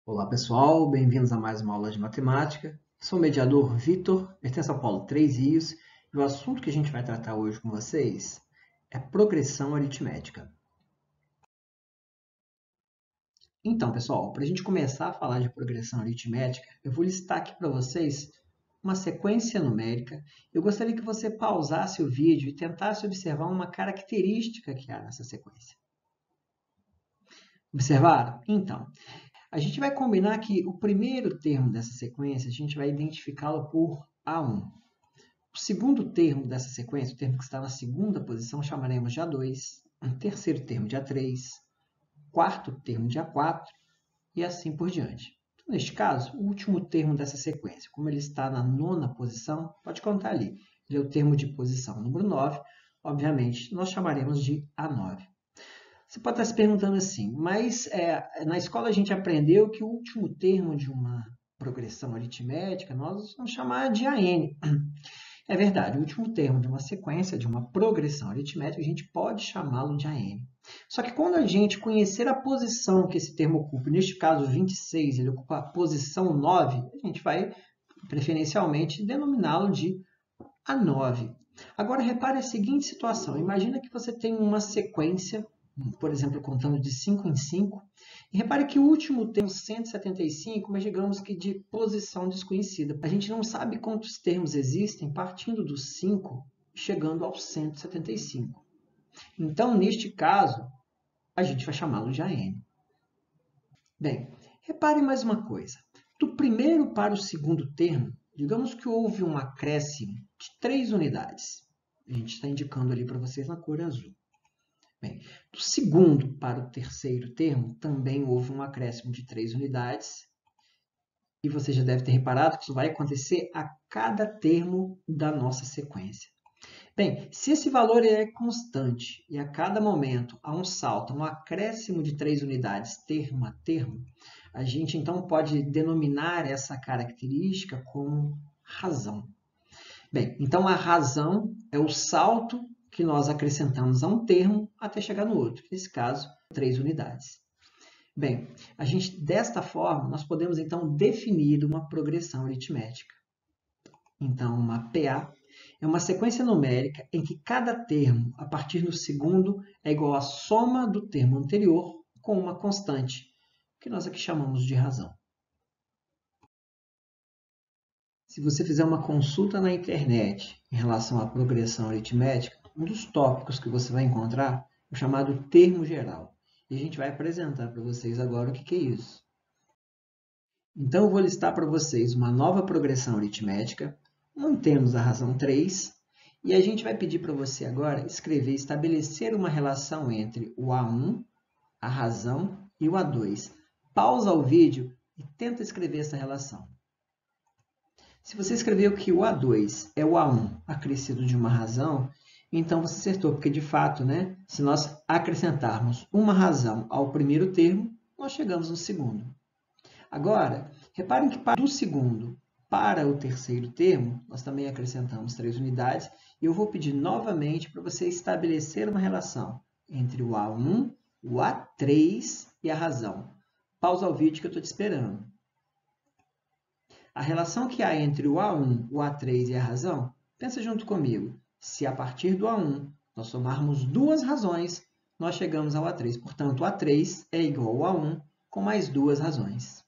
Olá pessoal, bem-vindos a mais uma aula de matemática. Sou o mediador Vitor, pertenço ao Polo 3 Rios, e o assunto que a gente vai tratar hoje com vocês é progressão aritmética. Então, pessoal, para a gente começar a falar de progressão aritmética, eu vou listar aqui para vocês uma sequência numérica. Eu gostaria que você pausasse o vídeo e tentasse observar uma característica que há nessa sequência. Observaram? Então, a gente vai combinar que o primeiro termo dessa sequência, a gente vai identificá-lo por A1. O segundo termo dessa sequência, o termo que está na segunda posição, chamaremos de A2. O terceiro termo de A3. Quarto termo de A4 e assim por diante. Então, neste caso, o último termo dessa sequência, como ele está na nona posição, pode contar ali. Ele é o termo de posição número 9. Obviamente, nós chamaremos de A9. Você pode estar se perguntando assim, mas na escola a gente aprendeu que o último termo de uma progressão aritmética nós vamos chamar de AN. É verdade, o último termo de uma sequência, de uma progressão aritmética, a gente pode chamá-lo de AN. Só que quando a gente conhecer a posição que esse termo ocupa, neste caso 26, ele ocupa a posição 9, a gente vai preferencialmente denominá-lo de A9. Agora repare a seguinte situação, imagina que você tem uma sequência, por exemplo, contando de 5 em 5, e repare que o último termo 175, mas digamos que de posição desconhecida. A gente não sabe quantos termos existem partindo do 5 chegando ao 175. Então, neste caso, a gente vai chamá-lo de AN. Bem, repare mais uma coisa. Do primeiro para o segundo termo, digamos que houve um acréscimo de 3 unidades. A gente está indicando ali para vocês na cor azul. Bem, do segundo para o terceiro termo, também houve um acréscimo de 3 unidades. E você já deve ter reparado que isso vai acontecer a cada termo da nossa sequência. Bem, se esse valor é constante e a cada momento há um salto, um acréscimo de 3 unidades termo a termo, a gente então pode denominar essa característica como razão. Bem, então a razão é o salto que nós acrescentamos a um termo até chegar no outro, nesse caso, 3 unidades. Bem, desta forma, nós podemos então definir uma progressão aritmética. Então, uma PA é uma sequência numérica em que cada termo, a partir do segundo, é igual à soma do termo anterior com uma constante, que nós aqui chamamos de razão. Se você fizer uma consulta na internet em relação à progressão aritmética, um dos tópicos que você vai encontrar é o chamado termo geral. E a gente vai apresentar para vocês agora o que é isso. Então, eu vou listar para vocês uma nova progressão aritmética. Mantemos a razão 3. E a gente vai pedir para você agora escrever, estabelecer uma relação entre o A1, a razão e o A2. Pausa o vídeo e tenta escrever essa relação. Se você escreveu que o A2 é o A1 acrescido de uma razão, então você acertou, porque de fato, se nós acrescentarmos uma razão ao primeiro termo, nós chegamos no segundo. Agora, reparem que do segundo para o terceiro termo, nós também acrescentamos 3 unidades, e eu vou pedir novamente para você estabelecer uma relação entre o A1, o A3 e a razão. Pausa o vídeo que eu estou te esperando. A relação que há entre o A1, o A3 e a razão, pensa junto comigo. Se a partir do A1 nós somarmos duas razões, nós chegamos ao A3. Portanto, o A3 é igual ao A1 com mais duas razões.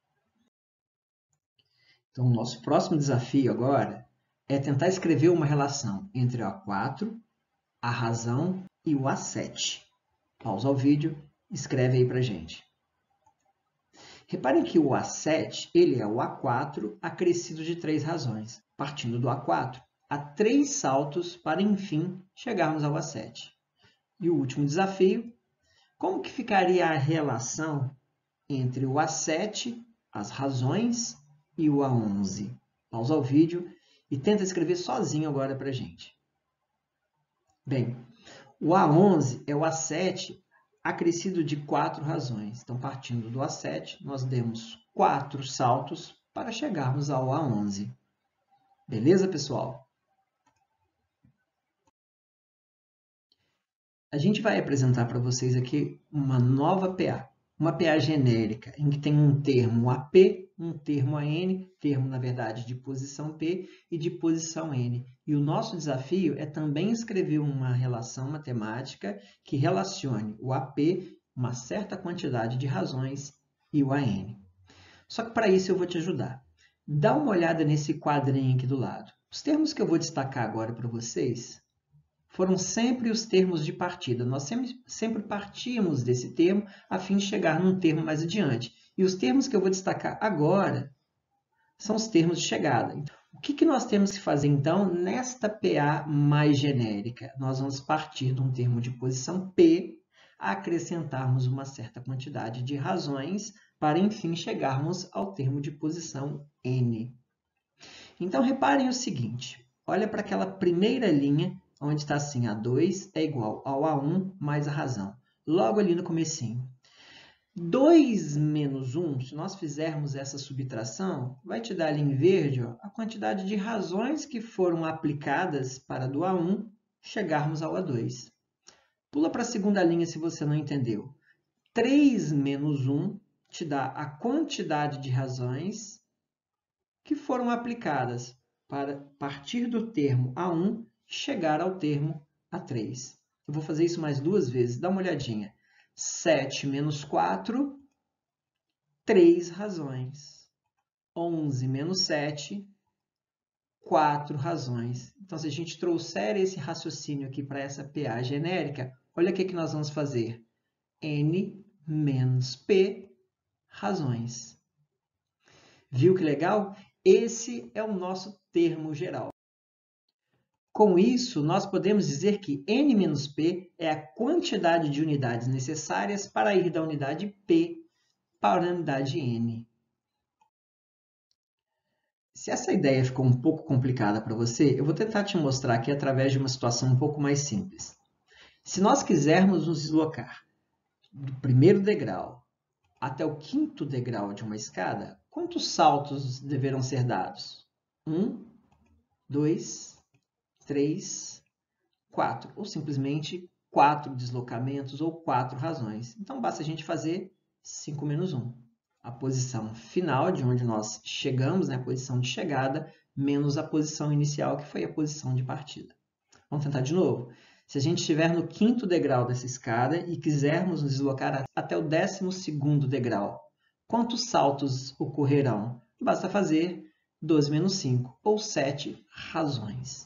Então, o nosso próximo desafio agora é tentar escrever uma relação entre o A4, a razão e o A7. Pausa o vídeo, escreve aí para a gente. Reparem que o A7 ele é o A4 acrescido de 3 razões. Partindo do A4, há 3 saltos para, enfim, chegarmos ao A7. E o último desafio, como que ficaria a relação entre o A7, as razões, e o A11? Pausa o vídeo e tenta escrever sozinho agora para a gente. Bem, o A11 é o A7 acrescido de 4 razões. Então, partindo do A7, nós demos 4 saltos para chegarmos ao A11. Beleza, pessoal? A gente vai apresentar para vocês aqui uma nova PA. uma PA genérica, em que tem um termo AP, um termo AN, termo, na verdade, de posição P e de posição N. E o nosso desafio é também escrever uma relação matemática que relacione o AP, uma certa quantidade de razões, e o AN. Só que para isso eu vou te ajudar. Dá uma olhada nesse quadrinho aqui do lado. Os termos que eu vou destacar agora para vocês foram sempre os termos de partida. Nós sempre partíamos desse termo a fim de chegar num termo mais adiante. E os termos que eu vou destacar agora são os termos de chegada. O que nós temos que fazer, então, nesta PA mais genérica? Nós vamos partir de um termo de posição P, acrescentarmos uma certa quantidade de razões para, enfim, chegarmos ao termo de posição N. Então, reparem o seguinte. Olha para aquela primeira linha, onde está assim, A2 é igual ao A1 mais a razão. Logo ali no comecinho. 2 menos 1, se nós fizermos essa subtração, vai te dar ali em verde ó, a quantidade de razões que foram aplicadas para do A1 chegarmos ao A2. Pula para a segunda linha se você não entendeu. 3 menos 1 te dá a quantidade de razões que foram aplicadas para partir do termo A1 chegar ao termo A3. Eu vou fazer isso mais duas vezes, dá uma olhadinha. 7 menos 4, 3 razões. 11 menos 7, 4 razões. Então, se a gente trouxer esse raciocínio aqui para essa PA genérica, olha o que nós vamos fazer. N menos P razões. Viu que legal? Esse é o nosso termo geral. Com isso, nós podemos dizer que N menos P é a quantidade de unidades necessárias para ir da unidade P para a unidade N. Se essa ideia ficou um pouco complicada para você, eu vou tentar te mostrar aqui através de uma situação um pouco mais simples. Se nós quisermos nos deslocar do primeiro degrau até o quinto degrau de uma escada, quantos saltos deverão ser dados? 1, 2, 3, 4, ou simplesmente 4 deslocamentos ou 4 razões. Então, basta a gente fazer 5 menos 1. A posição final, de onde nós chegamos, né, a posição de chegada, menos a posição inicial, que foi a posição de partida. Vamos tentar de novo? Se a gente estiver no quinto degrau dessa escada e quisermos nos deslocar até o 12º degrau, quantos saltos ocorrerão? Basta fazer 12 menos 5, ou 7 razões.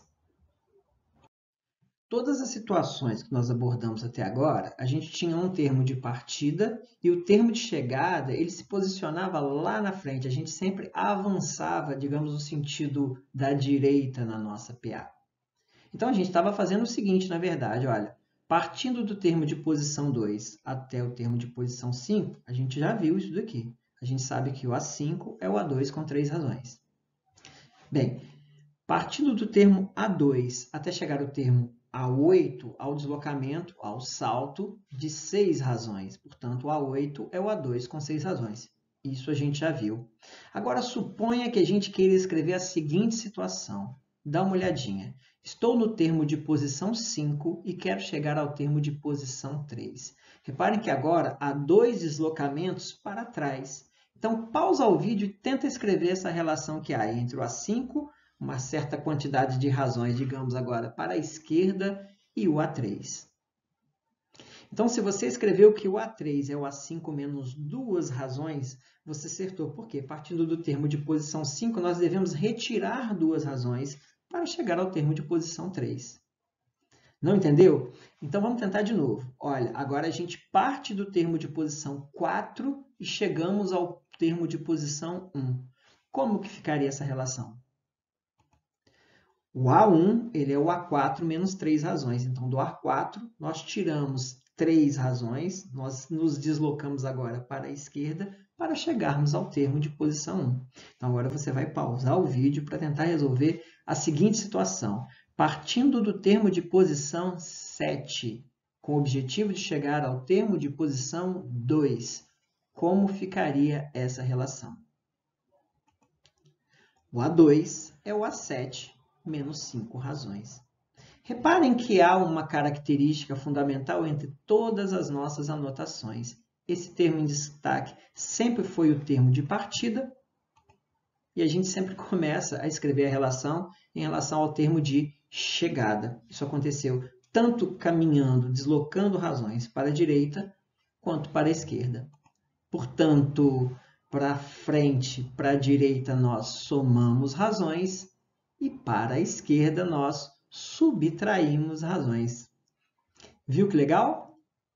Todas as situações que nós abordamos até agora, a gente tinha um termo de partida e o termo de chegada, ele se posicionava lá na frente. A gente sempre avançava, digamos, no sentido da direita na nossa PA. Então, a gente estava fazendo o seguinte, na verdade, olha, partindo do termo de posição 2 até o termo de posição 5, a gente já viu isso daqui. A gente sabe que o A5 é o A2 com 3 razões. Bem, partindo do termo A2 até chegar ao termo A8, ao deslocamento, ao salto de 6 razões. Portanto, o A8 é o A2 com 6 razões. Isso a gente já viu. Agora, suponha que a gente queira escrever a seguinte situação. Dá uma olhadinha. Estou no termo de posição 5 e quero chegar ao termo de posição 3. Reparem que agora há 2 deslocamentos para trás. Então, pausa o vídeo e tenta escrever essa relação que há entre o A5, uma certa quantidade de razões, digamos agora, para a esquerda, e o A3. Então, se você escreveu que o A3 é o A5 menos 2 razões, você acertou. Por quê? Partindo do termo de posição 5, nós devemos retirar 2 razões para chegar ao termo de posição 3. Não entendeu? Então, vamos tentar de novo. Olha, agora a gente parte do termo de posição 4 e chegamos ao termo de posição 1. Como que ficaria essa relação? O A1 ele é o A4 menos 3 razões. Então, do A4, nós tiramos 3 razões, nós nos deslocamos agora para a esquerda para chegarmos ao termo de posição 1. Então, agora você vai pausar o vídeo para tentar resolver a seguinte situação. Partindo do termo de posição 7, com o objetivo de chegar ao termo de posição 2, como ficaria essa relação? O A2 é o A7 menos 5 razões. Reparem que há uma característica fundamental entre todas as nossas anotações. esse termo em destaque sempre foi o termo de partida, e a gente sempre começa a escrever a relação em relação ao termo de chegada. Isso aconteceu tanto caminhando, deslocando razões para a direita, quanto para a esquerda. Portanto, para frente, para a direita, nós somamos razões, e para a esquerda, nós subtraímos razões. Viu que legal?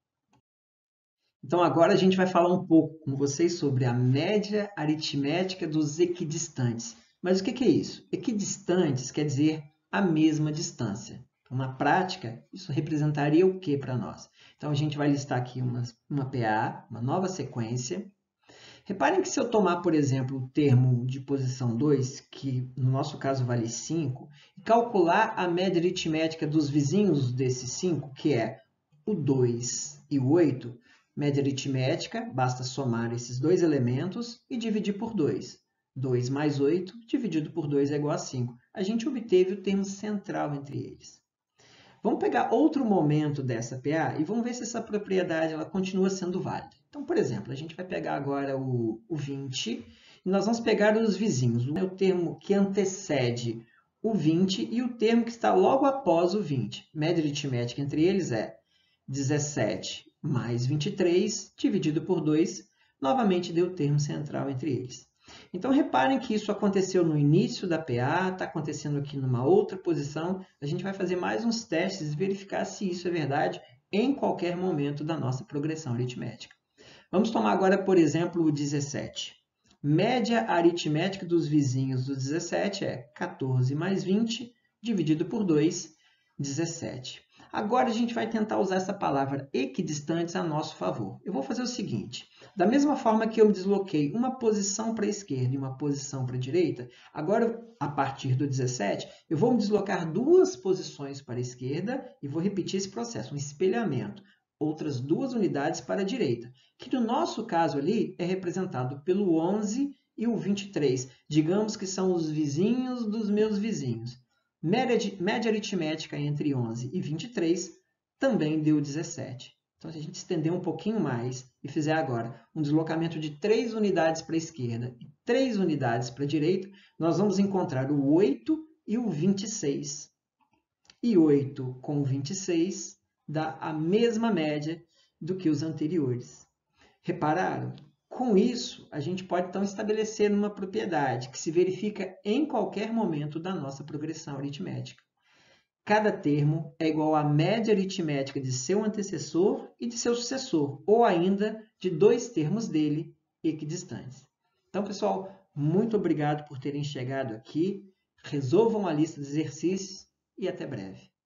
Então, agora a gente vai falar um pouco com vocês sobre a média aritmética dos equidistantes. Mas o que é isso? Equidistantes quer dizer a mesma distância. Então, na prática, isso representaria o que para nós? Então, a gente vai listar aqui uma PA, uma nova sequência. Reparem que se eu tomar, por exemplo, o termo de posição 2, que no nosso caso vale 5, e calcular a média aritmética dos vizinhos desses 5, que é o 2 e o 8, média aritmética, basta somar esses dois elementos e dividir por 2. 2 mais 8 dividido por 2 é igual a 5. A gente obteve o termo central entre eles. Vamos pegar outro momento dessa PA e vamos ver se essa propriedade ela continua sendo válida. Então, por exemplo, a gente vai pegar agora o 20 e nós vamos pegar os vizinhos. O termo que antecede o 20 e o termo que está logo após o 20. Média aritmética entre eles é 17 mais 23 dividido por 2. Novamente deu o termo central entre eles. Então, reparem que isso aconteceu no início da PA, está acontecendo aqui numa outra posição. A gente vai fazer mais uns testes e verificar se isso é verdade em qualquer momento da nossa progressão aritmética. Vamos tomar agora, por exemplo, o 17. Média aritmética dos vizinhos do 17 é 14 mais 20 dividido por 2, 17. Agora a gente vai tentar usar essa palavra equidistantes a nosso favor. Eu vou fazer o seguinte. Da mesma forma que eu desloquei uma posição para a esquerda e uma posição para a direita, agora, a partir do 17, eu vou me deslocar duas posições para a esquerda e vou repetir esse processo, um espelhamento. Outras duas unidades para a direita, que no nosso caso ali é representado pelo 11 e o 23. Digamos que são os vizinhos dos meus vizinhos. Média aritmética entre 11 e 23 também deu 17. Então, se a gente estender um pouquinho mais e fizer agora um deslocamento de 3 unidades para a esquerda e 3 unidades para a direita, nós vamos encontrar o 8 e o 26. E 8 com 26 dá a mesma média do que os anteriores. Repararam? Com isso, a gente pode então estabelecer uma propriedade que se verifica em qualquer momento da nossa progressão aritmética. Cada termo é igual à média aritmética de seu antecessor e de seu sucessor, ou ainda de dois termos dele equidistantes. Então, pessoal, muito obrigado por terem chegado aqui. Resolvam a lista de exercícios e até breve.